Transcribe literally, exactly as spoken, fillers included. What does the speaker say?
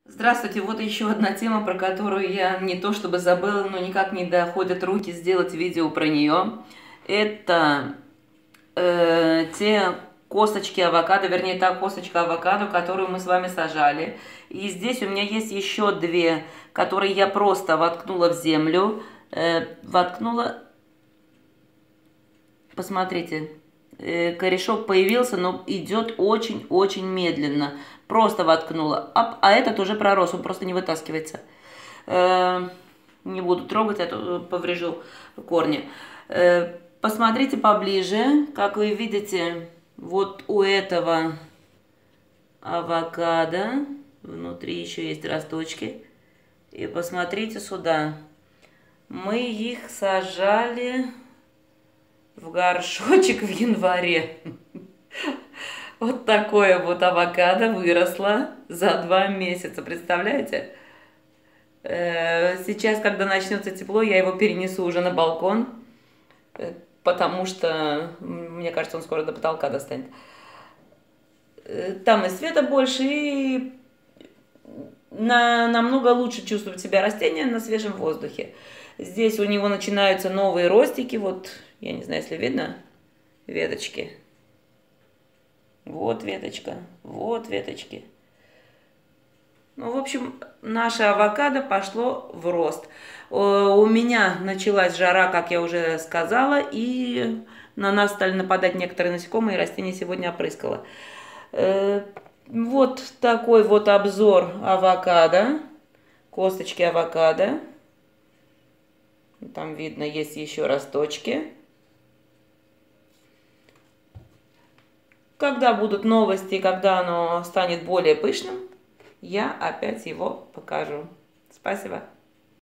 Здравствуйте, вот еще одна тема, про которую я не то чтобы забыла, но никак не доходят руки сделать видео про нее. Это э, те косточки авокадо, вернее, та косточка авокадо, которую мы с вами сажали. И здесь у меня есть еще две, которые я просто воткнула в землю. Э, воткнула, посмотрите, э, корешок появился, но идет очень-очень медленно. Просто воткнула, а, а этот уже пророс, он просто не вытаскивается. Э, не буду трогать, а то поврежу корни. Э, посмотрите поближе, как вы видите, вот у этого авокадо внутри еще есть росточки. И посмотрите сюда. Мы их сажали в горшочек в январе. Вот такое вот авокадо выросло за два месяца, представляете? Сейчас, когда начнется тепло, я его перенесу уже на балкон, потому что, мне кажется, он скоро до потолка достанет. Там и света больше, и на, намного лучше чувствует себя растение на свежем воздухе. Здесь у него начинаются новые ростики, вот, я не знаю, если видно, веточки. Вот веточка, вот веточки. Ну, в общем, наше авокадо пошло в рост. У меня началась жара, как я уже сказала, и на нас стали нападать некоторые насекомые, и растения сегодня опрыскала. Вот такой вот обзор авокадо, косточки авокадо. Там видно, есть еще росточки. Когда будут новости, когда оно станет более пышным, я опять его покажу. Спасибо.